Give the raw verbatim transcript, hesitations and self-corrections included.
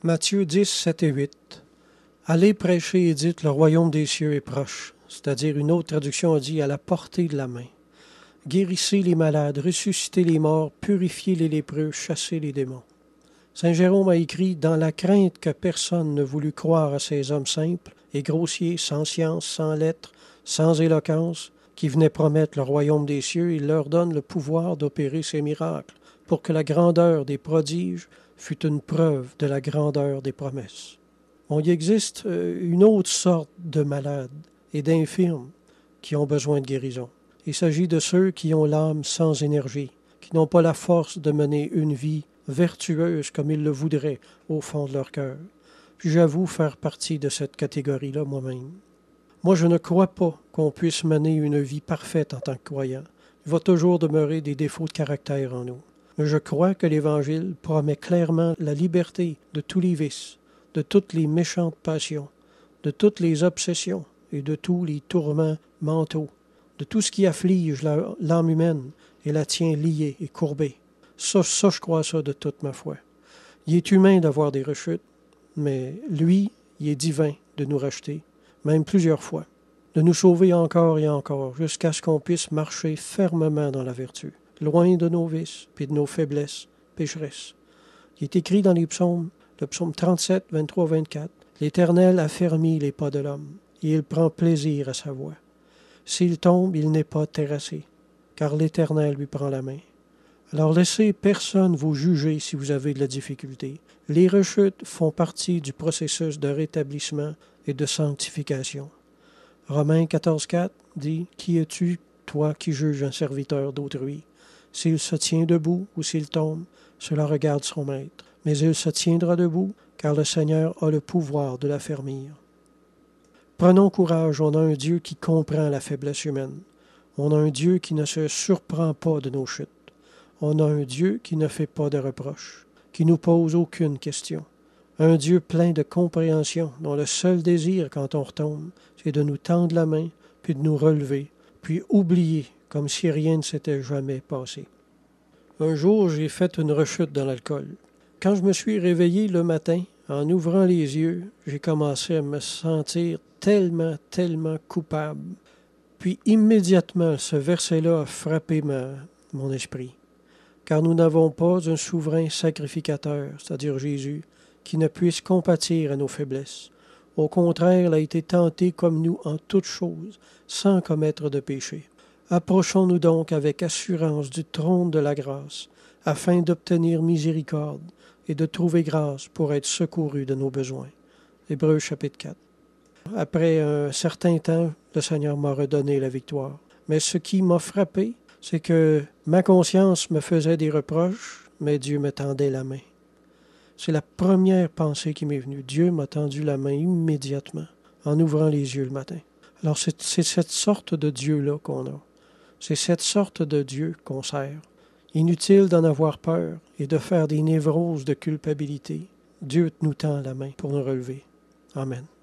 Matthieu dix, sept et huit. Allez prêcher et dites, le royaume des cieux est proche. C'est-à-dire, une autre traduction a dit, à la portée de la main. Guérissez les malades, ressuscitez les morts, purifiez les lépreux, chassez les démons. Saint Jérôme a écrit, dans la crainte que personne ne voulut croire à ces hommes simples et grossiers, sans science, sans lettres, sans éloquence, qui venaient promettre le royaume des cieux, il leur donne le pouvoir d'opérer ces miracles, pour que la grandeur des prodiges fût une preuve de la grandeur des promesses. Bon, il existe une autre sorte de malades et d'infirmes qui ont besoin de guérison. Il s'agit de ceux qui ont l'âme sans énergie, qui n'ont pas la force de mener une vie vertueuse comme ils le voudraient au fond de leur cœur. Puis j'avoue faire partie de cette catégorie-là moi-même. Moi, je ne crois pas qu'on puisse mener une vie parfaite en tant que croyant. Il va toujours demeurer des défauts de caractère en nous. Mais je crois que l'Évangile promet clairement la liberté de tous les vices, de toutes les méchantes passions, de toutes les obsessions et de tous les tourments mentaux, de tout ce qui afflige l'âme humaine et la tient liée et courbée. Ça, ça, je crois ça de toute ma foi. Il est humain d'avoir des rechutes, mais lui, il est divin de nous racheter, même plusieurs fois, de nous sauver encore et encore, jusqu'à ce qu'on puisse marcher fermement dans la vertu, loin de nos vices et de nos faiblesses pécheresses. Il est écrit dans les psaumes, le psaume trente-sept, vingt-trois, vingt-quatre, « L'Éternel affermit les pas de l'homme, et il prend plaisir à sa voix. S'il tombe, il n'est pas terrassé, car l'Éternel lui prend la main. » Alors laissez personne vous juger si vous avez de la difficulté. Les rechutes font partie du processus de rétablissement et de sanctification. Romains quatorze, quatre dit « Qui es-tu, toi qui juges un serviteur d'autrui? S'il se tient debout ou s'il tombe, cela regarde son maître. Mais il se tiendra debout, car le Seigneur a le pouvoir de l'affermir. » Prenons courage, on a un Dieu qui comprend la faiblesse humaine. On a un Dieu qui ne se surprend pas de nos chutes. On a un Dieu qui ne fait pas de reproches, qui nous pose aucune question. Un Dieu plein de compréhension, dont le seul désir quand on retombe, c'est de nous tendre la main, puis de nous relever, puis oublier comme si rien ne s'était jamais passé. Un jour, j'ai fait une rechute dans l'alcool. Quand je me suis réveillé le matin, en ouvrant les yeux, j'ai commencé à me sentir tellement, tellement coupable. Puis immédiatement, ce verset-là a frappé ma, mon esprit. Car nous n'avons pas un souverain sacrificateur, c'est-à-dire Jésus, qui ne puisse compatir à nos faiblesses. Au contraire, il a été tenté comme nous en toutes choses, sans commettre de péché. Approchons-nous donc avec assurance du trône de la grâce, afin d'obtenir miséricorde et de trouver grâce pour être secourus de nos besoins. Hébreux chapitre quatre. Après un certain temps, le Seigneur m'a redonné la victoire. Mais ce qui m'a frappé, c'est que ma conscience me faisait des reproches, mais Dieu me tendait la main. C'est la première pensée qui m'est venue. Dieu m'a tendu la main immédiatement, en ouvrant les yeux le matin. Alors c'est, c'est cette sorte de Dieu-là qu'on a. C'est cette sorte de Dieu qu'on sert. Inutile d'en avoir peur et de faire des névroses de culpabilité. Dieu nous tend la main pour nous relever. Amen.